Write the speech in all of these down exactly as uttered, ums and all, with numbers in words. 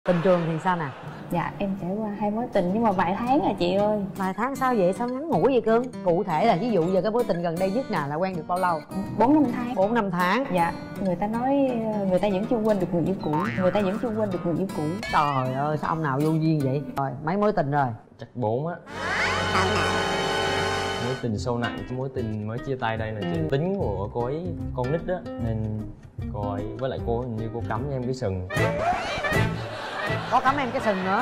Tình trường thì sao nè? Dạ em trải qua hai mối tình nhưng mà vài tháng à chị ơi. Vài tháng sao vậy? Sao ngắn ngủi vậy cưng? Cụ thể là ví dụ giờ cái mối tình gần đây nhất nào là quen được bao lâu? Bốn năm tháng. Bốn năm tháng. Dạ. Người ta nói người ta vẫn chưa quên được người yêu cũ. Người ta vẫn chưa quên được người yêu cũ. Trời ơi sao ông nào vô duyên vậy? Rồi mấy mối tình rồi? Chắc bốn á. Mối tình sâu nặng, mối tình mới chia tay đây là chị. Tính của cô ấy con nít á, nên cô ấy với lại cô hình như cô cắm cho em cái sừng. Có cắm em cái sừng nữa.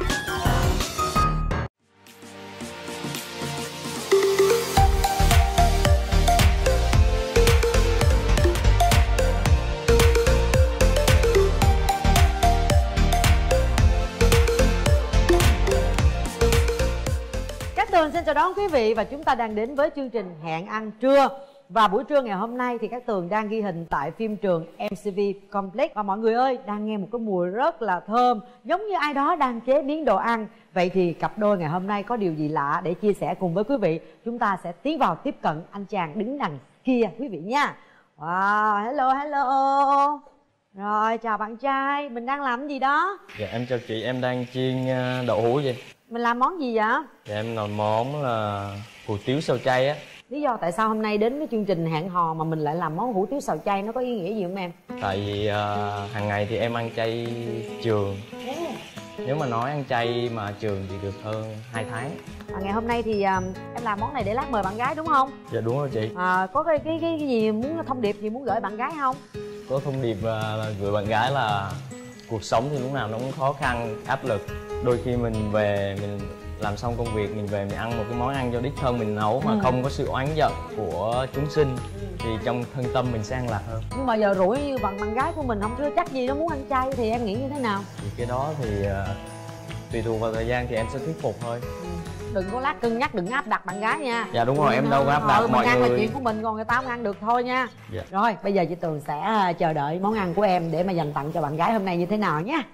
Cát Tường xin chào đón quý vị và chúng ta đang đến với chương trình Hẹn Ăn Trưa. Và buổi trưa ngày hôm nay thì Cát Tường đang ghi hình tại phim trường em xê vê Complex. Và mọi người ơi, đang nghe một cái mùi rất là thơm, giống như ai đó đang chế biến đồ ăn. Vậy thì cặp đôi ngày hôm nay có điều gì lạ để chia sẻ cùng với quý vị? Chúng ta sẽ tiến vào tiếp cận anh chàng đứng đằng kia quý vị nha. Wow, hello hello. Rồi, chào bạn trai, mình đang làm cái gì đó? Dạ em chào chị, em đang chiên đậu hũ vậy. Mình làm món gì vậy? Dạ em làm món là hủ tiếu xào chay á. Lý do tại sao hôm nay đến với chương trình hẹn hò mà mình lại làm món hủ tiếu xào chay, nó có ý nghĩa gì không em? Tại vì uh, hàng ngày thì em ăn chay trường. Nếu mà nói ăn chay mà trường thì được hơn hai tháng. À, ngày hôm nay thì uh, em làm món này để lát mời bạn gái đúng không? Dạ đúng rồi chị. À, có cái, cái cái cái gì muốn thông điệp gì muốn gửi bạn gái không? Có thông điệp uh, gửi bạn gái là cuộc sống thì lúc nào nó cũng khó khăn, áp lực. Đôi khi mình về mình làm xong công việc, mình về mình ăn một cái món ăn do đích thân mình nấu mà ừ. không có sự oán giận của chúng sinh thì trong thân tâm mình sẽ an lạc hơn. Nhưng mà giờ rủi như bạn bạn gái của mình không chưa chắc gì nó muốn ăn chay thì em nghĩ như thế nào? Thì cái đó thì uh, tùy thuộc vào thời gian thì em sẽ thuyết phục thôi. Ừ. Đừng có lát cân nhắc, đừng áp đặt bạn gái nha. Dạ đúng rồi, em đâu có áp đặt. Ừ, mọi mình ăn người là chuyện của mình, còn người ta không ăn được thôi nha. Dạ. Rồi bây giờ chị Tường sẽ chờ đợi món ăn của em để mà dành tặng cho bạn gái hôm nay như thế nào nhé.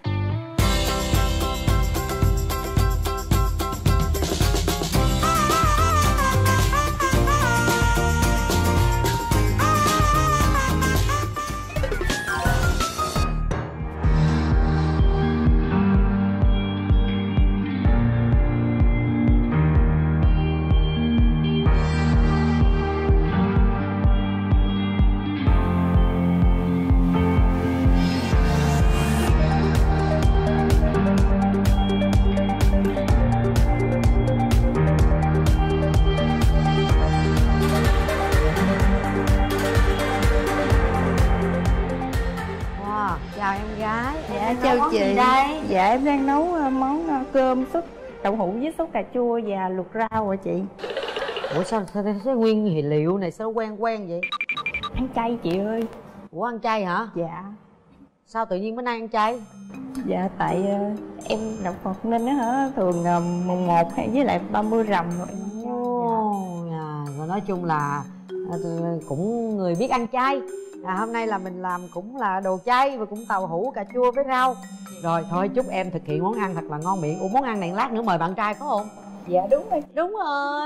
Dạ em đang nấu món cơm súp đậu hũ với sốt cà chua và luộc rau hả chị? Ủa sao, sao, sao nguyên hệ liệu này sao quen quen vậy? Ăn chay chị ơi. Ủa ăn chay hả? Dạ. Sao tự nhiên bữa nay ăn chay? Dạ tại uh, em đạo Phật nên á hả thường uh, mùng một hay với lại ba mươi rằm rồi em ăn chay. Ồ, dạ. À, rồi nói chung là uh, cũng người biết ăn chay. À, hôm nay là mình làm cũng là đồ chay và cũng tàu hũ cà chua với rau. Rồi thôi chúc em thực hiện món ăn thật là ngon miệng. Ủa món ăn này lát nữa mời bạn trai phải không? Dạ đúng rồi. Đúng rồi.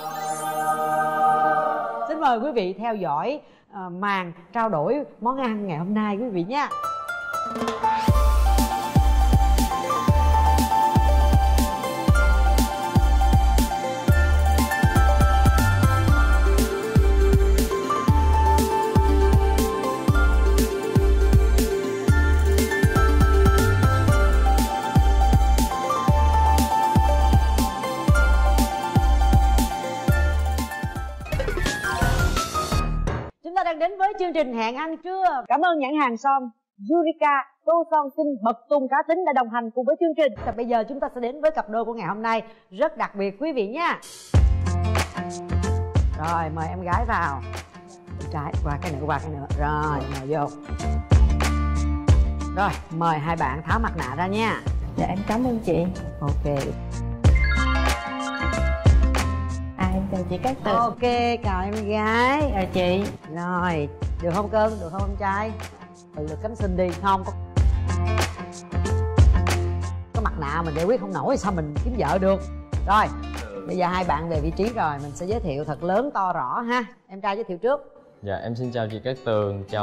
Xin mời quý vị theo dõi uh, màn trao đổi món ăn ngày hôm nay quý vị nha. Đang đến với chương trình Hẹn Ăn Trưa. Cảm ơn nhãn hàng son Yurika, tô son xinh bậc tung cá tính đã đồng hành cùng với chương trình. Và bây giờ chúng ta sẽ đến với cặp đôi của ngày hôm nay rất đặc biệt quý vị nha. Rồi mời em gái vào. Bên trái qua cái nữa qua cái nữa. Rồi mời vô. Rồi mời hai bạn tháo mặt nạ ra nha. Dạ em cảm ơn chị. Ok. Em chào chị Cát Tường. Ok, chào em gái. Chào chị. Rồi, được không cưng? Được không em trai? Tự lực cánh sinh đi, không? Có mặt nạ mình giải quyết không nổi sao mình kiếm vợ được. Rồi, bây giờ hai bạn về vị trí rồi, mình sẽ giới thiệu thật lớn to rõ ha. Em trai giới thiệu trước. Dạ, em xin chào chị Cát Tường, chào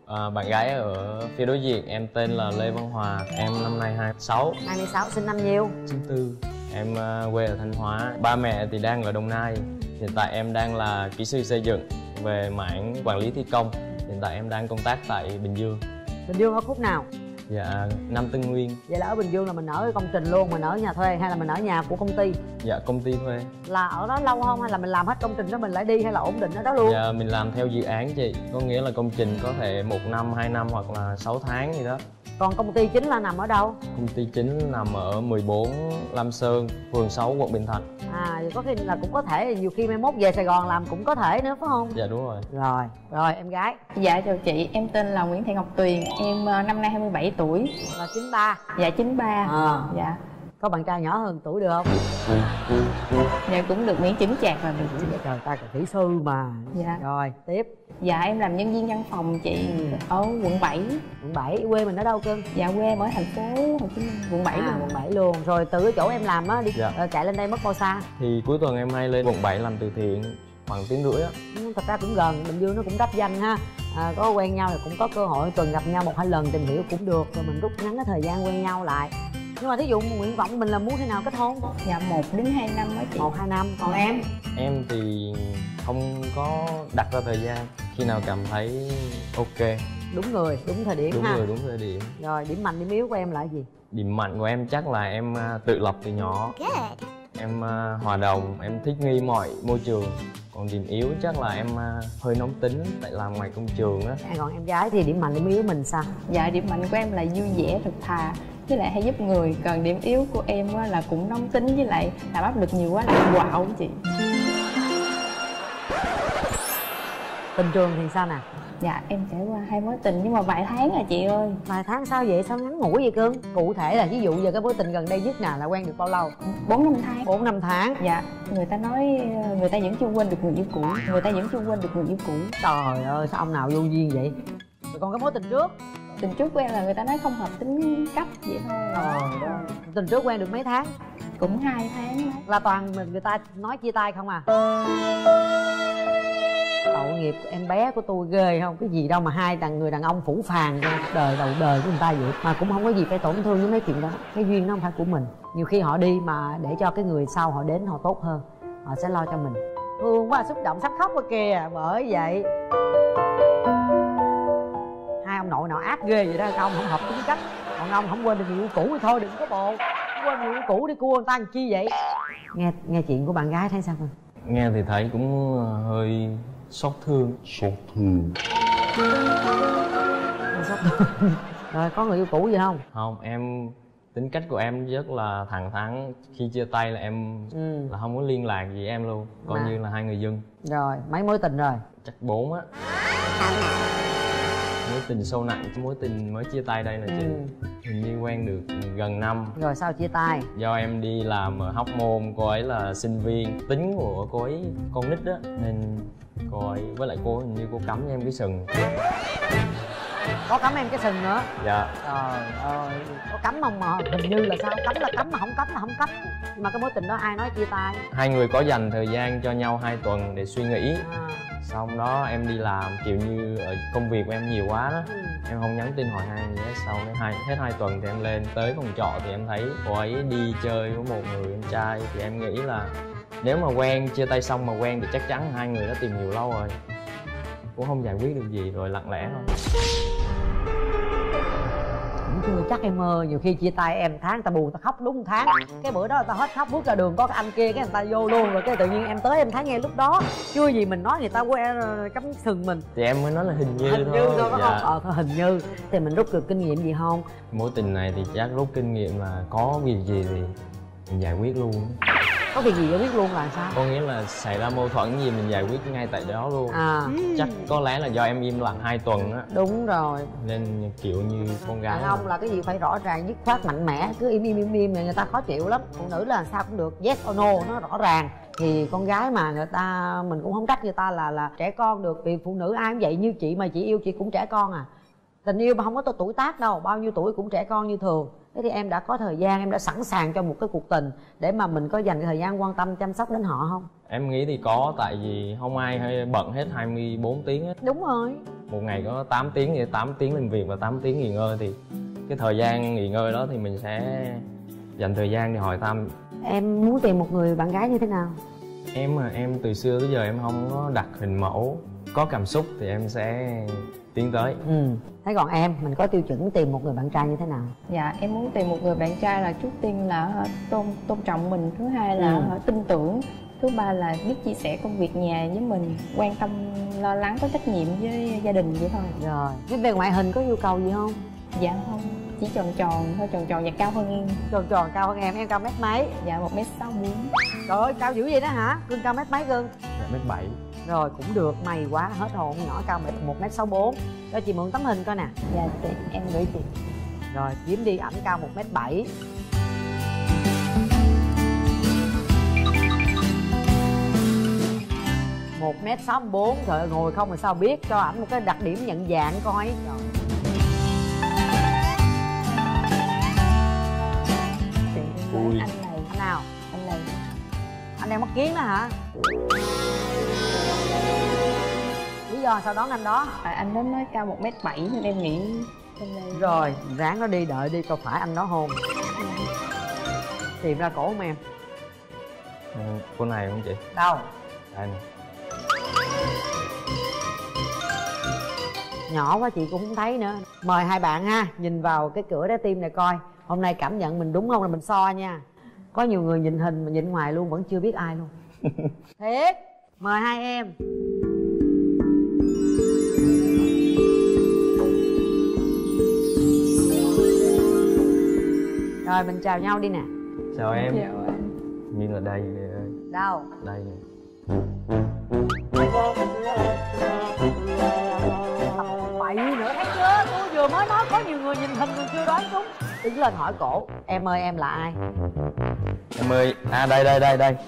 à, bạn gái ở phía đối diện. Em tên là Lê Văn Hòa, em năm nay hai mươi sáu. hai mươi sáu, sinh năm nhiêu? chín tư. Em uh, quê ở Thanh Hóa. Ba mẹ thì đang ở Đồng Nai. Hiện tại em đang là kỹ sư xây dựng về mảng quản lý thi công. Hiện tại em đang công tác tại Bình Dương. Bình Dương ở khúc nào? Dạ, Nam Tân Nguyên. Vậy là ở Bình Dương là mình ở công trình luôn, mình ở nhà thuê hay là mình ở nhà của công ty? Dạ, công ty thuê. Là ở đó lâu không hay là mình làm hết công trình đó mình lại đi hay là ổn định ở đó luôn? Dạ, mình làm theo dự án chị. Có nghĩa là công trình có thể một năm, hai năm hoặc là sáu tháng gì đó. Còn công ty chính là nằm ở đâu? Công ty chính nằm ở mười bốn Lam Sơn, phường sáu, quận Bình Thạnh. À, vậy có khi là cũng có thể, nhiều khi mai mốt về Sài Gòn làm cũng có thể nữa phải không? Dạ đúng rồi. Rồi, rồi em gái. Dạ chào chị, em tên là Nguyễn Thị Ngọc Tuyền, em uh, năm nay hai mươi bảy tuổi. Là chín ba. Dạ chín ba. À. Dạ. Có bạn trai nhỏ hơn tuổi được không? Dạ cũng được miễn chững chạc là được. Trời, ta là kỹ sư mà. Dạ. Rồi, tiếp. Dạ em làm nhân viên văn phòng chị, Ừ. ở quận bảy. Quận bảy, quê mình ở đâu cưng? Dạ quê em ở thành phố Hồ Chí Minh, quận bảy À, luôn. quận bảy luôn. Rồi từ cái chỗ em làm á đi Dạ. ờ, chạy lên đây mất bao xa? Thì cuối tuần em hay lên quận bảy làm từ thiện khoảng tiếng rưỡi á. Ừ, thật ra cũng gần, Bình Dương nó cũng đắp danh ha. À, có quen nhau thì cũng có cơ hội tuần gặp nhau một hai lần tìm hiểu cũng được, rồi mình rút ngắn cái thời gian quen nhau lại. Nhưng mà thí dụ nguyện vọng mình là muốn khi nào kết hôn? Dạ một đến hai năm á chị. Một hai năm. Còn em? Em thì không có đặt ra thời gian, khi nào cảm thấy ok. Đúng người, đúng thời điểm Đúng ha. người, đúng thời điểm. Rồi, điểm mạnh điểm yếu của em là gì? Điểm mạnh của em chắc là em à, tự lập từ nhỏ. Em à, hòa đồng, em thích nghi mọi môi trường. Còn điểm yếu chắc là em à, hơi nóng tính, tại làm ngoài công trường á. À, còn em gái thì điểm mạnh điểm yếu của mình sao? Dạ điểm mạnh của em là vui vẻ, thật thà, với lại hay giúp người. Còn điểm yếu của em á là cũng nóng tính, với lại làm áp lực nhiều quá là em quạo chị. Tình trường thì sao nè? Dạ em trải qua hai mối tình nhưng mà vài tháng à chị ơi. Vài tháng sao vậy? Sao ngắn ngủi vậy cưng? Cụ thể là ví dụ giờ cái mối tình gần đây nhất nè là quen được bao lâu? Bốn năm tháng. Bốn năm tháng. Dạ, người ta nói người ta vẫn chưa quên được người yêu cũ. Người ta vẫn chưa quên được người yêu cũ. Trời ơi, sao ông nào vô duyên vậy? Rồi còn cái mối tình trước? Tình trước của em là người ta nói không hợp tính cách vậy thôi. Trời ơi. Tình trước quen được mấy tháng? Cũng hai tháng đó. Là toàn mình người ta nói chia tay không à? Tội nghiệp em bé của tôi ghê không? Cái gì đâu mà hai đàn người đàn ông phủ phàng đời đầu đời của người ta vậy. Mà cũng không có gì phải tổn thương với mấy chuyện đó. Cái duyên nó không phải của mình. Nhiều khi họ đi mà để cho cái người sau họ đến họ tốt hơn, họ sẽ lo cho mình. Thương quá, xúc động sắp khóc rồi kìa. Bởi vậy hai ông nội nào ác ghê vậy đó. Ông không hợp tính cách, còn ông không quên được người yêu cũ thì thôi đừng có bồ. Không quên người yêu cũ đi cua người ta làm chi vậy? Nghe nghe chuyện của bạn gái thấy sao không? Nghe thì thấy cũng hơi xót thương. Xót thương. Rồi có người yêu cũ gì không? Không, em tính cách của em rất là thẳng thắn. Khi chia tay là em Ừ. là không có liên lạc gì em luôn, coi Mà. như là hai người dưng. Rồi mấy mối tình rồi? Chắc bốn á. Mối tình sâu nặng, mối tình mới chia tay đây là chị. Ừ. Hình như quen được gần năm. Rồi sao chia tay? Do em đi làm ở Hóc Môn, cô ấy là sinh viên. Tính của cô ấy con nít á, nên cô ấy với lại cô hình như cô cắm cho em cái sừng. Có cắm em cái sừng nữa? Dạ. Trời ơi, có cắm không mà hình như là sao? Cắm là cắm mà không cắm là không cắm. Nhưng mà cái mối tình đó ai nói chia tay? Hai người có dành thời gian cho nhau hai tuần để suy nghĩ. À. Xong đó em đi làm kiểu như ở công việc của em nhiều quá đó. Ừ. Em không nhắn tin hỏi hai gì hết. Sau cái hai, hết hai tuần thì em lên tới phòng trọ thì em thấy cô ấy đi chơi với một người em trai. Thì em nghĩ là nếu mà quen, chia tay xong mà quen thì chắc chắn hai người đã tìm nhiều lâu rồi, cũng không giải quyết được gì rồi lặng lẽ thôi. Cũng chưa chắc em ơi, nhiều khi chia tay em tháng ta buồn ta khóc đúng một tháng. Cái bữa đó người ta hết khóc bước ra đường có cái anh kia cái người ta vô luôn rồi cái tự nhiên em tới em thấy ngay lúc đó. Chưa gì mình nói người ta quen cắm sừng mình. Thì em mới nói là hình như Hình thôi. như thôi có Dạ. không? Ờ thôi hình như. Thì mình rút được kinh nghiệm gì không? Mối tình này thì chắc rút kinh nghiệm là có việc gì thì mình giải quyết luôn. Có việc gì giải quyết luôn là sao? Có nghĩa là xảy ra mâu thuẫn gì mình giải quyết ngay tại đó luôn. À. Chắc có lẽ là do em im lặng hai tuần á, Đúng rồi. nên kiểu như con gái. Đàn ông là cái gì phải rõ ràng, dứt khoát, mạnh mẽ. Cứ im im im im thì người ta khó chịu lắm. Phụ nữ là sao cũng được, yes or no, nó rõ ràng. Thì con gái mà người ta, mình cũng không trách người ta là là trẻ con được. Vì phụ nữ ai cũng vậy, như chị mà chị yêu chị cũng trẻ con à. Tình yêu mà không có tuổi tác đâu, bao nhiêu tuổi cũng trẻ con như thường. Thế thì em đã có thời gian, em đã sẵn sàng cho một cái cuộc tình để mà mình có dành thời gian quan tâm chăm sóc đến họ không? Em nghĩ thì có, tại vì không ai hay bận hết hai mươi bốn tiếng hết. Đúng rồi. Một ngày có tám tiếng thì tám tiếng làm việc và tám tiếng nghỉ ngơi, thì cái thời gian nghỉ ngơi đó thì mình sẽ dành thời gian để hỏi thăm. Em muốn tìm một người bạn gái như thế nào? Em mà em từ xưa tới giờ em không có đặt hình mẫu. Có cảm xúc thì em sẽ tiến tới. Ừ. Thế còn em, mình có tiêu chuẩn tìm một người bạn trai như thế nào? Dạ em muốn tìm một người bạn trai là trước tiên là tôn tôn trọng mình, thứ hai là Ừ. tin tưởng, thứ ba là biết chia sẻ công việc nhà với mình, quan tâm lo lắng, có trách nhiệm với gia đình vậy thôi. Rồi, thế về ngoại hình có yêu cầu gì không? Dạ không, chỉ tròn tròn thôi, tròn tròn và cao hơn em. Tròn tròn cao hơn em, em cao mét mấy? Dạ một mét sáu bốn. Trời ơi, cao dữ vậy đó hả? Cưng cao mét mấy Cưng? một mét bảy. Rồi, cũng được, may quá, hết hồn. Nhỏ cao một mét sáu bốn. Cho chị mượn tấm hình coi nè. Dạ chị, em gửi chị. Rồi, kiếm đi, ảnh cao một mét bảy. một mét sáu bốn. Trời ơi, ngồi không mà sao biết. Cho ảnh một cái đặc điểm nhận dạng coi. Rồi. Chị Ui. anh này, Anh nào? anh này. Anh đeo mắt kiến đó hả? Lý do sao đón anh đó? À, anh đó nói cao một mét bảy nên em nghĩ anh này. Rồi, ráng nó đi, đợi đi coi phải anh đó hôn. Tìm ra cổ không em? Ừ, cô này không chị? Đâu? Đây nè. Nhỏ quá chị cũng không thấy nữa. Mời hai bạn ha, nhìn vào cái cửa trái tim này coi. Hôm nay cảm nhận mình đúng không là mình so nha. Có nhiều người nhìn hình mà nhìn ngoài luôn vẫn chưa biết ai luôn. Thiệt. Mời hai em. Rồi mình chào nhau đi nè. Chào em. Chào anh. Như là đây đây, đây. Đâu? Đây nè. Bậy nữa thấy chưa? Tôi vừa mới nói có nhiều người nhìn hình còn chưa đoán đúng. Đứng lên hỏi cổ. Em ơi em là ai? Em ơi, à đây đây đây đây.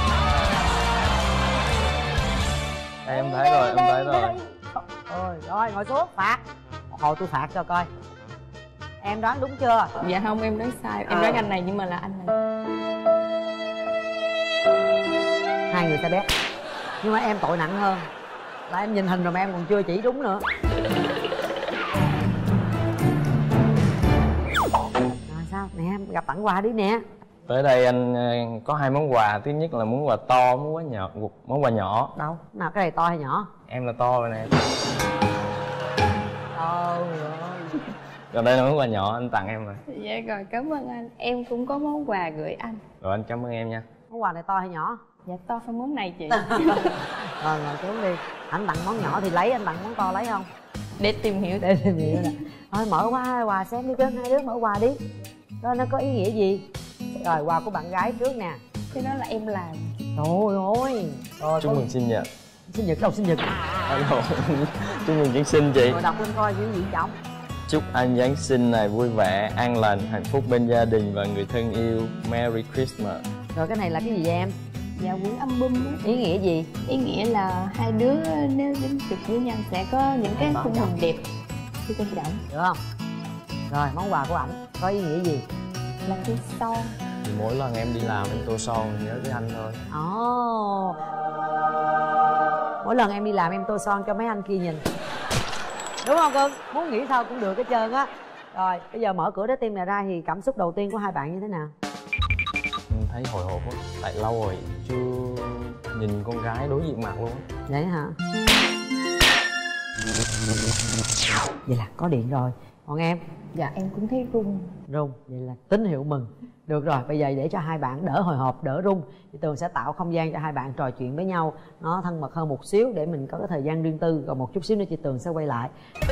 Đây, em thấy rồi, em thấy rồi. Ôi rồi ngồi xuống phạt. Hồi tôi phạt cho coi. Em đoán đúng chưa? Dạ không, em nói sai, em Ờ. đoán anh này nhưng mà là anh này. Hai người ta bé. Nhưng mà em tội nặng hơn là em nhìn hình rồi mà em còn chưa chỉ đúng nữa. Rồi sao nè, em gặp tặng quà đi nè. Tới đây anh ờ, có hai món quà. Thứ nhất là món quà to, món quà nhỏ, món quà nhỏ. Đâu? Nào cái này to hay nhỏ? Em là to rồi nè. Trời ơi. Còn đây là món quà nhỏ anh tặng em rồi. Dạ rồi, cảm ơn anh. Em cũng có món quà gửi anh. Rồi anh cảm ơn em nha. Món quà này to hay nhỏ? Dạ to hơn món này chị. Rồi ngồi xuống đi. Anh tặng món nhỏ thì lấy, anh tặng món to lấy không? Để tìm hiểu. Để tìm hiểu nè. Thôi mở qua quà xem đi cưng, hai đứa mở quà đi. Đó nó có ý nghĩa gì? Rồi quà của bạn gái trước nè. Cái đó là em làm. Trời ơi. Rồi Chúc con... mừng sinh nhật. sinh nhật đâu sinh nhật. Hello. Chúc mừng Giáng sinh chị. Rồi đọc lên coi chữ gì trọng. Chúc anh Giáng sinh này vui vẻ, an lành, hạnh phúc bên gia đình và người thân yêu. Merry Christmas. Rồi cái này là cái gì vậy em? Dạ quyển album đó. Ý nghĩa gì? Ý nghĩa là hai đứa nếu đến chụp với nhau sẽ có những cái khung hình đẹp khi quan trọng. Được không? Rồi món quà của ảnh có ý nghĩa gì? Là cái son. Thì mỗi lần em đi làm em tô son nhớ tới anh thôi. Ồ. Mỗi lần em đi làm em tô son cho mấy anh kia nhìn. Đúng không cưng? Muốn nghĩ sao cũng được hết trơn á. Rồi bây giờ mở cửa trái tim này ra thì cảm xúc đầu tiên của hai bạn như thế nào? Em thấy hồi hộp quá. Tại lâu rồi chưa nhìn con gái đối diện mặt luôn á. Vậy hả? Vậy là có điện rồi. Còn em? Dạ em cũng thấy run. Rung, vậy là tín hiệu mừng. Được rồi, bây giờ để cho hai bạn đỡ hồi hộp, đỡ rung thì Tường sẽ tạo không gian cho hai bạn trò chuyện với nhau nó thân mật hơn một xíu để mình có cái thời gian riêng tư. Còn một chút xíu nữa chị Tường sẽ quay lại.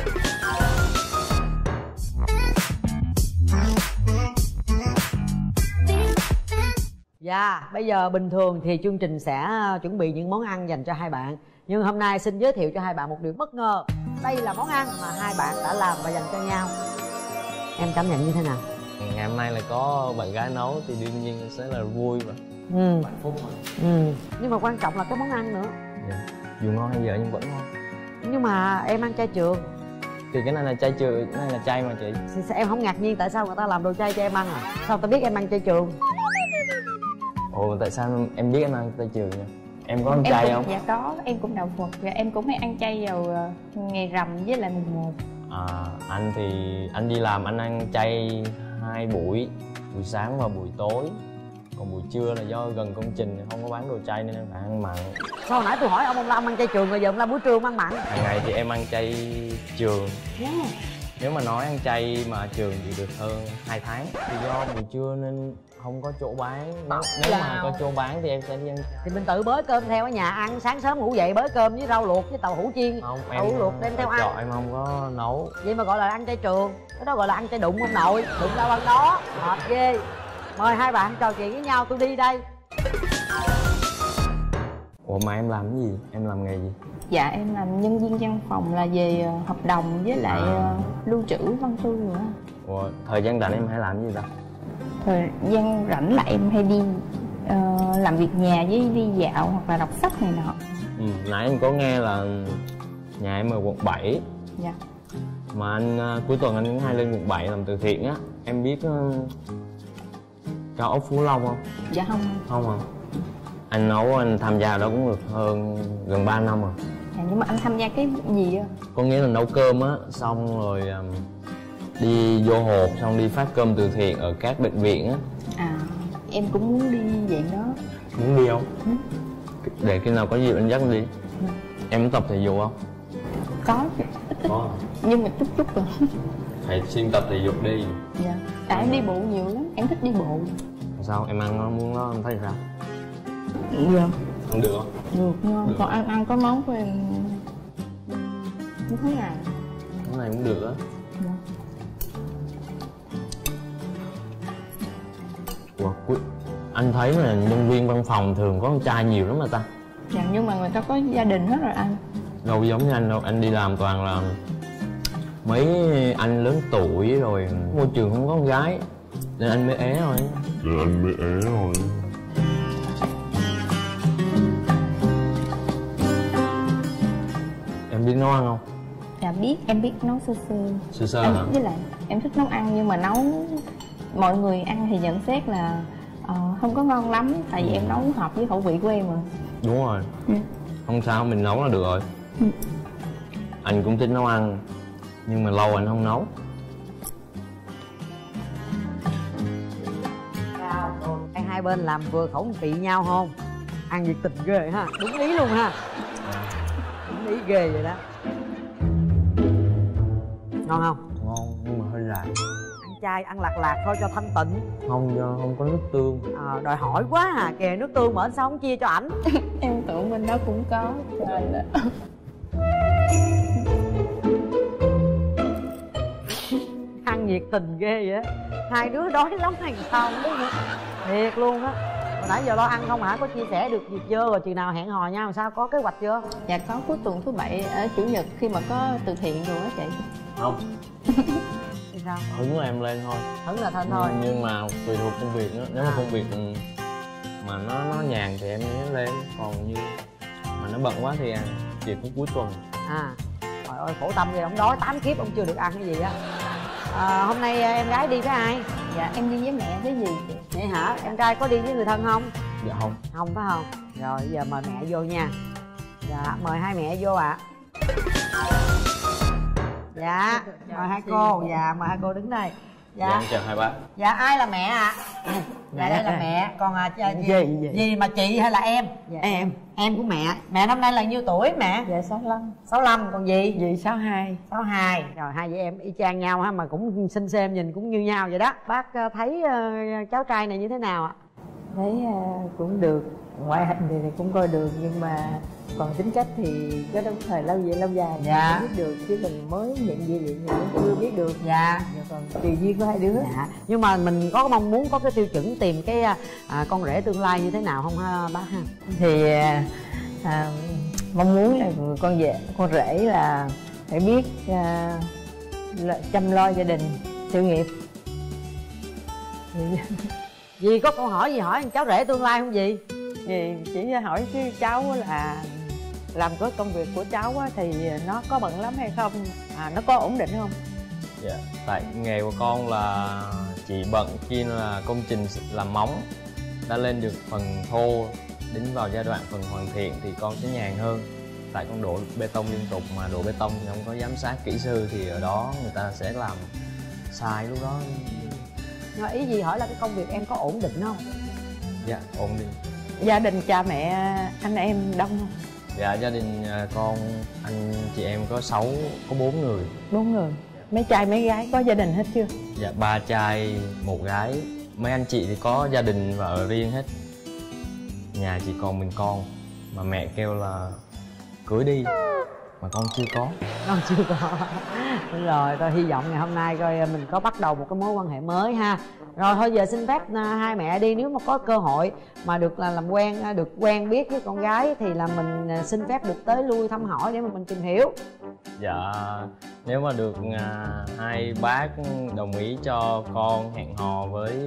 Dạ, yeah, bây giờ bình thường thì chương trình sẽ chuẩn bị những món ăn dành cho hai bạn. Nhưng hôm nay xin giới thiệu cho hai bạn một điều bất ngờ. Đây là món ăn mà hai bạn đã làm và dành cho nhau. Em cảm nhận như thế nào? Ngày hôm nay là có bạn gái nấu thì đương nhiên sẽ là vui và Ừ. hạnh phúc mà. Ừ. Nhưng mà quan trọng là cái món ăn nữa. Dạ. Dù ngon hay dở nhưng vẫn ngon. Nhưng mà em ăn chay trường Thì cái này là chay trường, cái này là chay mà chị. thì sao em không ngạc nhiên tại sao người ta làm đồ chay cho em ăn à? Sao ta biết em ăn chay trường? Ồ tại sao em biết em ăn chay trường nha? Em có ăn em chay cũng, không? Dạ có, em cũng đạo Phật và em cũng hay ăn chay vào ngày rằm với lại mùng một. À, anh thì anh đi làm anh ăn chay hai buổi, buổi sáng và buổi tối. Còn buổi trưa là do gần công trình không có bán đồ chay nên em phải ăn mặn. Sao hồi nãy tôi hỏi ông ông Lâm ăn chay trường rồi giờ ông Lâm buổi trưa ông ăn mặn? Hàng ngày thì em ăn chay trường. Yeah. Nếu mà nói ăn chay mà trường thì được hơn hai tháng. Thì do buổi trưa nên không có chỗ bán. Nếu, nếu mà có chỗ bán thì em sẽ đi ăn chay. Thì mình tự bới cơm theo ở nhà ăn, sáng sớm ngủ dậy bới cơm với rau luộc với tàu hũ chiên. Không, tàu hũ luộc đem theo ăn. Chợ em không có nấu. Vậy mà gọi là ăn chay trường. Cái đó gọi là ăn chay đụng ông nội. Đụng đâu ăn đó. Mệt ghê. Mời hai bạn trò chuyện với nhau, tôi đi đây. Ủa mà em làm cái gì? Em làm nghề gì? Dạ em làm nhân viên văn phòng, là về hợp đồng với lại À. lưu trữ văn thư nữa. Ủa, thời gian rảnh em hay làm cái gì ta? Thời gian rảnh là em hay đi ờ, làm việc nhà với đi dạo hoặc là đọc sách này nọ. Ừ, nãy em có nghe là nhà em ở quận bảy. Dạ. Mà anh uh, cuối tuần anh cũng hay lên quận bảy làm từ thiện á. Em biết uh, cao ốc Phú Long không? Dạ không. Không à? Anh nấu anh tham gia đó cũng được hơn gần ba năm rồi. Dạ, nhưng mà anh tham gia cái gì á? Có nghĩa là nấu cơm á, xong rồi um, đi vô hộp, xong đi phát cơm từ thiện ở các bệnh viện á. À, em cũng muốn đi vậy đó. Muốn đi không? Ừ. Để khi nào có dịp anh dắt anh đi. Ừ. Em có tập thể dục không? Có ít ít, Có. nhưng mà chút chút rồi. Phải xuyên tập thể dục đi. Dạ. À, em đi bộ nhiều lắm, em thích đi bộ. Sao em ăn nó muốn nó em thấy sao? Dạ. Không được không? Được ngon. Được. Còn ăn ăn có món của em như thế nào? Cái này cũng được á. Dạ. Ủa, quý- anh thấy là nhân viên văn phòng thường có con trai nhiều lắm mà ta. Dạ, nhưng mà người ta có gia đình hết rồi anh. Đâu giống như anh đâu, anh đi làm toàn là mấy anh lớn tuổi rồi, môi trường không có con gái nên anh mới ế thôi. Nên anh mới ế rồi. Em biết nấu ăn không? Dạ biết, em biết nấu sơ sơ. Sơ sơ Em, hả? với lại em thích nấu ăn, nhưng mà nấu mọi người ăn thì nhận xét là ờ, không có ngon lắm, tại vì em nấu hợp với khẩu vị của em rồi. Đúng rồi. Ừ. Không sao, mình nấu là được rồi. Ừ. Anh cũng thích nấu ăn nhưng mà lâu anh không nấu. Sao? Hai hai bên làm vừa khẩu vị nhau không? Ăn nhiệt tình ghê ha, đúng ý luôn ha. Đúng ý ghê vậy đó. Ngon không? Ngon nhưng mà hơi lạc. Ăn chay ăn lạc lạc thôi cho thanh tịnh. Không, do không có nước tương. À, đòi hỏi quá à, kìa nước tương mà anh sao không chia cho ảnh? Em tưởng bên đó cũng có cho nên là Ăn nhiệt tình ghê vậy. Hai đứa đói lắm hay sao không biết nữa. Thiệt luôn á. Hồi nãy giờ lo ăn không hả? Có chia sẻ được việc chưa rồi chừng nào hẹn hò nhau sao? Có kế hoạch chưa? dạ có cuối tuần thứ bảy ở chủ nhật khi mà có từ thiện rồi á chị. Không, Thì sao? hứng là em lên thôi. Hứng là thân thôi. Nhưng, nhưng mà tùy thuộc công việc nữa. Nếu mà À. công việc mà nó nó nhàn thì em mới lên. Còn như mà nó bận quá thì à, chỉ có cuối tuần. À, trời ơi khổ tâm ghê, ông đói tám kiếp ông chưa được ăn cái gì á. À, hôm nay em gái đi với ai? Dạ em đi với mẹ với gì chị. Vậy hả? Em trai có đi với người thân không? Dạ không. Không phải không? Rồi giờ mời mẹ vô nha. Dạ, mời hai mẹ vô ạ. Dạ, mời hai cô. Dạ, mời hai cô đứng đây. Dạ, Dạ, em chào hai bác. dạ ai là mẹ ạ? Dạ đây là mẹ, còn à, chị- Dì, dì. dì mà chị hay là em? Dạ Em. Em của mẹ. Mẹ năm nay là nhiêu tuổi mẹ? Dạ sáu lăm. sáu lăm, còn dì? Dì sáu hai. sáu hai. Rồi hai chị em y chang nhau ha, mà cũng xinh xem nhìn cũng như nhau vậy đó. Bác à, thấy à, cháu trai này như thế nào ạ? Thấy à, cũng được. Ngoại hình thì, thì cũng coi được, nhưng mà còn tính cách thì cái đó thời lâu về lâu dài mình Dạ. mới biết được, chứ mình mới nhận về liền thì cũng chưa biết được. Dạ. Rồi còn tùy duyên của hai đứa. Dạ. Nhưng mà mình có mong muốn có cái tiêu chuẩn tìm cái à, con rể tương lai như thế nào không ha bác ha? Thì à, à, mong muốn là người con rể con rể là phải biết à, là chăm lo gia đình, sự nghiệp. Thì, Dì có câu hỏi gì hỏi cháu rể tương lai không dì? thì chỉ hỏi chứ cháu là làm cái công việc của cháu á, thì nó có bận lắm hay không, à, nó có ổn định không? Dạ, tại nghề của con là chỉ bận khi là công trình làm móng đã lên được phần thô đến vào giai đoạn phần hoàn thiện thì con sẽ nhàn hơn. Tại con đổ bê tông liên tục, mà đổ bê tông thì không có giám sát kỹ sư thì ở đó người ta sẽ làm sai lúc đó. Nhưng mà ý gì hỏi là cái công việc em có ổn định không? Dạ ổn định. Gia đình cha mẹ anh em đông không? Dạ gia đình con anh chị em có sáu có bốn người. Bốn người. Mấy trai mấy gái có gia đình hết chưa? Dạ ba trai một gái. Mấy anh chị thì có gia đình và ở riêng hết. Nhà chỉ còn mình con. Mà mẹ kêu là cưới đi mà con chưa có. Con chưa có. Đúng rồi, tôi hy vọng ngày hôm nay coi mình có bắt đầu một cái mối quan hệ mới ha. Rồi thôi giờ xin phép hai mẹ đi, nếu mà có cơ hội mà được là làm quen, được quen biết với con gái thì là mình xin phép được tới lui thăm hỏi để mà mình tìm hiểu. Dạ nếu mà được à, hai bác đồng ý cho con hẹn hò với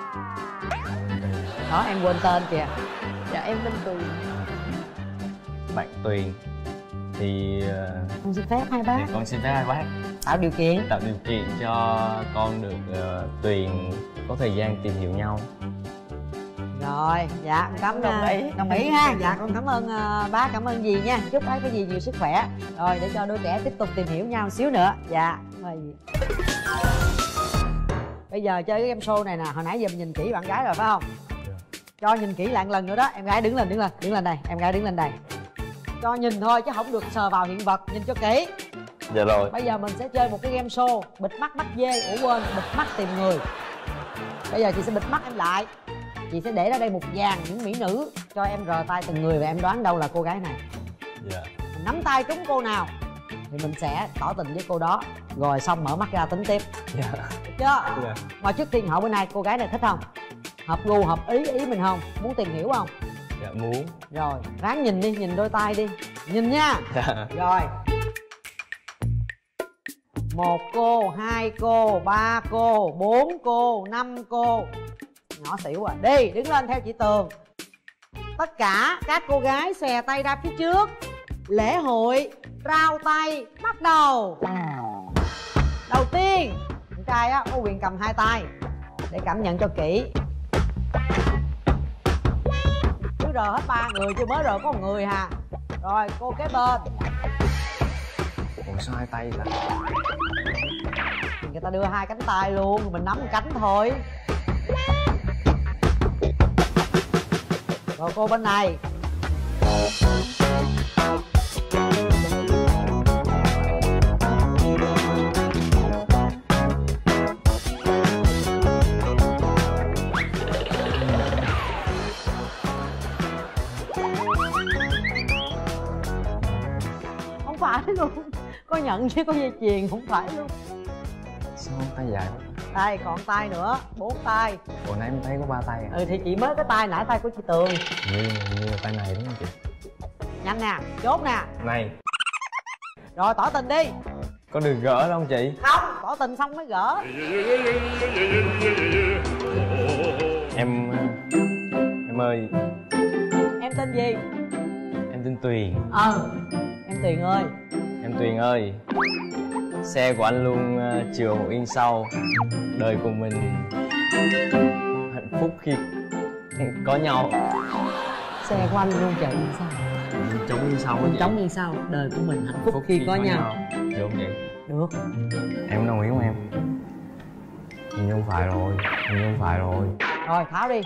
đó em quên tên kìa. Dạ em tên Tuyền. bạn Tuyền thì con xin phép hai bác thì con xin phép hai bác tạo điều kiện tạo điều kiện cho con được uh, Tuyền có thời gian tìm hiểu nhau. Rồi dạ cảm đồng ý đồng ý ha. Dạ con cảm ơn uh, bác, cảm ơn dì nha, chúc bác cái gì nhiều sức khỏe. Rồi để cho đôi trẻ tiếp tục tìm hiểu nhau xíu nữa. Dạ mời dì. Bây giờ chơi cái game show này nè, hồi nãy giờ mình nhìn kỹ bạn gái rồi phải không? Cho nhìn kỹ lại lần nữa đó. Em gái đứng lên, đứng lên, đứng lên đây. Em gái đứng lên đây. Cho nhìn thôi chứ không được sờ vào hiện vật, nhìn cho kỹ. Dạ rồi. Bây giờ mình sẽ chơi một cái game show bịt mắt bắt dê. Ủa quên, bịt mắt tìm người. Bây giờ chị sẽ bịt mắt em lại. Chị sẽ để ra đây một dàn những mỹ nữ, cho em rờ tay từng người và em đoán đâu là cô gái này. Dạ. Mình nắm tay trúng cô nào thì mình sẽ tỏ tình với cô đó. Rồi xong mở mắt ra tính tiếp. Dạ. Được chưa? Dạ. Mà trước tiên hỏi bữa nay cô gái này thích không? Hợp gu, hợp ý ý mình không? Muốn tìm hiểu không? Dạ muốn. Rồi, ráng nhìn đi, nhìn đôi tay đi. Nhìn nha. Dạ. Rồi. Một cô, hai cô, ba cô, bốn cô, năm cô. Nhỏ xỉu à. Đi, đứng lên theo chị Tường. Tất cả các cô gái xòe tay ra phía trước. Lễ hội rao tay bắt đầu. Đầu tiên, con trai á có quyền cầm hai tay để cảm nhận cho kỹ. Cứ rờ hết ba người chứ mới rờ có một người hà. Rồi cô kế bên. Ủa sao hai tay vậy ta? Người ta đưa hai cánh tay luôn, mình nắm một cánh thôi. Rồi cô bên này. Không phải luôn. Có nhận chứ có dây chuyền, không phải luôn. Sao tay dài quá? Đây còn tay nữa, bốn tay. Ủa nãy em thấy có ba tay à? Ừ thì chị mới cái tay nãy tay của chị Tường. Như, như là tay này đúng không chị? Nhanh nè, chốt nè. Này. Rồi tỏ tình đi. Có được gỡ đâu không chị? Không, tỏ tình xong mới gỡ. Em... Em ơi. Em tên gì? Em tên Tuyền. Ờ, em Tuyền ơi. Em Tuyền ơi. Xe của anh luôn uh, chừa một yên sau. Đời của mình hạnh phúc khi có nhau. Xe của anh luôn chạy yên sau. Chống yên sau. Mình chống yên sau. Đời của mình hạnh phúc, phúc khi, khi có, có nhau. nhau. Được không chị? Được. Em đồng ý không em? Hình như không phải rồi. Hình như không phải rồi. Rồi tháo đi.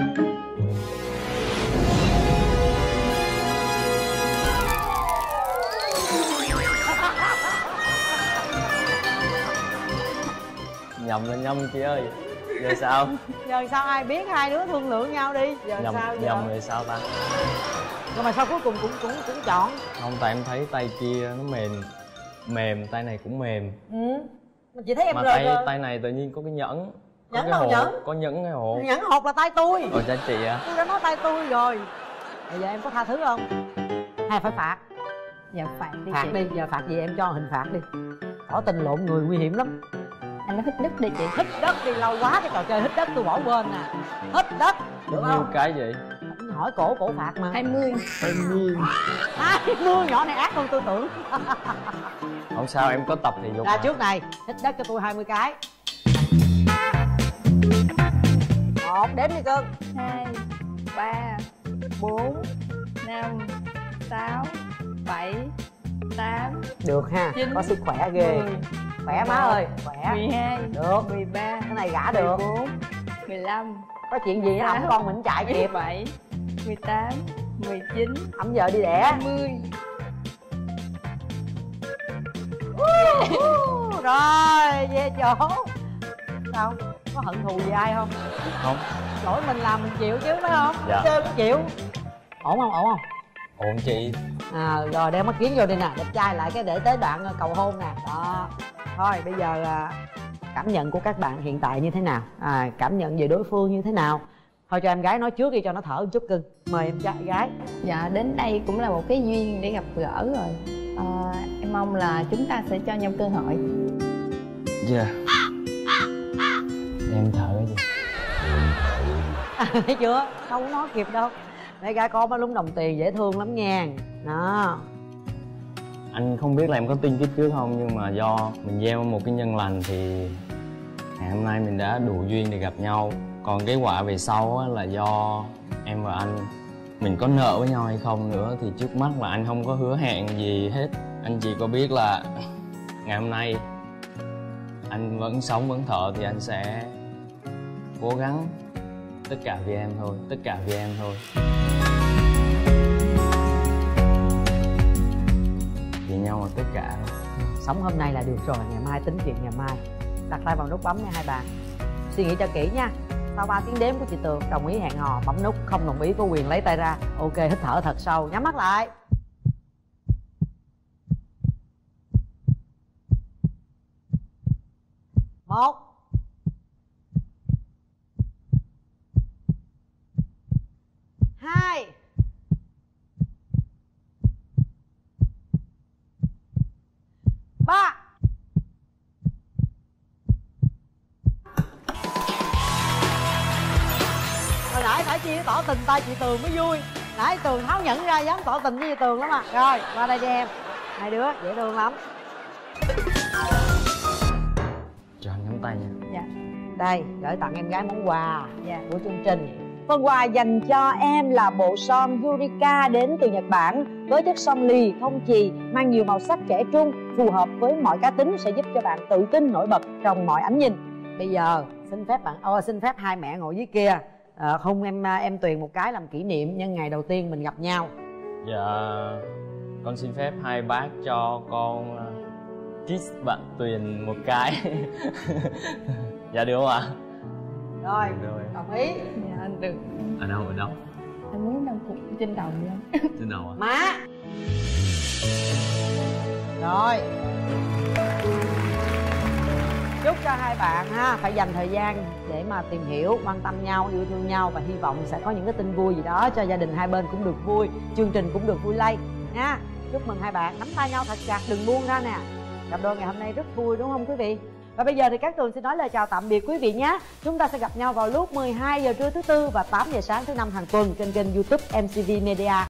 Nhầm là nhầm chị ơi. Giờ sao? Giờ sao ai biết, hai đứa thương lượng nhau đi. Giờ nhầm, sao giờ? Nhầm rồi sao ta? Nhưng mà sao cuối cùng cũng cũng cũng chọn? Không, tại em thấy tay kia nó mềm. Mềm, tay này cũng mềm. Ừ. Mà chị thấy em mà rồi tay rồi. tay này tự nhiên có cái nhẫn. Có Nhẫn cái đâu hộp, nhẫn? có nhẫn cái hộp. Nhẫn hộp là tay tôi. Ồ cha chị à? Tôi đã nói tay tôi rồi. Bây giờ em có tha thứ không? Hay phải phạt? Dạ phạt đi Phạt chị. đi, giờ phạt gì em cho hình phạt đi. Tỏ tình lộn người nguy hiểm lắm. Anh hít đất đi chị. Hít đất đi, lâu quá cái trò chơi hít đất tôi bỏ quên nè. Hít đất, được Bao nhiêu không? cái vậy? Hỏi cổ, cổ phạt mà. Hai mươi. Hai mươi. Hai mươi, nhỏ này ác hơn tôi tưởng. Không sao, em có tập thể dục. Ra mà. trước này, hít đất cho tôi hai mươi cái. Một, đếm đi cưng. Hai, ba, bốn, năm, sáu, bảy, tám, Được ha, chín, có sức khỏe ghê. mười, Khỏe má ơi, khỏe. mười hai, Được, mười ba, cái này gả được. mười bốn, mười lăm, Có chuyện gì á, ẩm con mình chạy mười kịp. bảy, mười tám, mười chín, Ẩm vợ đi đẻ. hai mươi. Rồi, về chỗ. Sao? Có hận thù gì ai không? Không. Lỗi mình làm mình chịu chứ phải không? Dạ. Chơi cũng chịu. Ổn không? Ổn không? Ổn chị. À, rồi đeo mắt kiến vô đi nè, đẹp trai lại cái để tới đoạn cầu hôn nè. Đó. Thôi bây giờ à, cảm nhận của các bạn hiện tại như thế nào? À, cảm nhận về đối phương như thế nào? Thôi cho em gái nói trước đi cho nó thở một chút cưng. Mời em trai gái. Dạ, đến đây cũng là một cái duyên để gặp gỡ rồi. À, em mong là chúng ta sẽ cho nhau cơ hội. Dạ. Em thở cái gì? À, thấy chưa? Đâu có nói kịp đâu. Mấy gái có mấy lúng đồng tiền dễ thương lắm nha. Đó. Anh không biết là em có tin kiếp trước không, nhưng mà do mình gieo một cái nhân lành thì ngày hôm nay mình đã đủ duyên để gặp nhau. Còn cái quả về sau á, là do em và anh mình có nợ với nhau hay không nữa thì trước mắt là anh không có hứa hẹn gì hết. Anh chỉ có biết là ngày hôm nay anh vẫn sống vẫn thở thì anh sẽ cố gắng tất cả vì em thôi, tất cả vì em thôi. Vì nhau là tất cả. Sống hôm nay là được rồi, ngày mai tính chuyện ngày mai. Đặt tay vào nút bấm nha hai bạn. Suy nghĩ cho kỹ nha. Sau ba tiếng đếm của chị Tường đồng ý hẹn hò, bấm nút, không đồng ý có quyền lấy tay ra. Ok, hít thở thật sâu, nhắm mắt lại. Một. Hai. Ba. Hồi nãy phải chi tỏ tình tay chị Tường mới vui. Nãy Tường tháo nhẫn ra dám tỏ tình với chị Tường lắm à. Rồi, qua đây đi em. Hai đứa dễ thương lắm. Cho anh nắm tay nha. Dạ. Đây, gửi tặng em gái món quà Dạ. của chương trình. Phần quà dành cho em là bộ son Yurika đến từ Nhật Bản với chất son lì, không chì, mang nhiều màu sắc trẻ trung, phù hợp với mọi cá tính, sẽ giúp cho bạn tự tin nổi bật trong mọi ánh nhìn. Bây giờ xin phép bạn, ô xin phép hai mẹ ngồi dưới kia, à, không em em Tuyền một cái làm kỷ niệm nhân ngày đầu tiên mình gặp nhau. Dạ, con xin phép hai bác cho con uh, kiss bạn Tuyền một cái. Dạ được không ạ? Rồi, Rồi. đồng ý. Dạ anh được. Ở đâu, ở đâu? Anh muốn đâu cũng trên đầu vậy anh. Trên đầu ạ? Má. Rồi. Chúc cho hai bạn ha phải dành thời gian để mà tìm hiểu, quan tâm nhau, yêu thương nhau và hy vọng sẽ có những cái tin vui gì đó cho gia đình hai bên cũng được vui, chương trình cũng được vui lây nha. Chúc mừng hai bạn, nắm tay nhau thật chặt, đừng buông ra nè. Cặp đôi ngày hôm nay rất vui đúng không quý vị? Và bây giờ thì các Tường xin nói lời chào tạm biệt quý vị nhé. Chúng ta sẽ gặp nhau vào lúc mười hai giờ trưa thứ tư và tám giờ sáng thứ năm hàng tuần trên kênh YouTube em xê vê Media.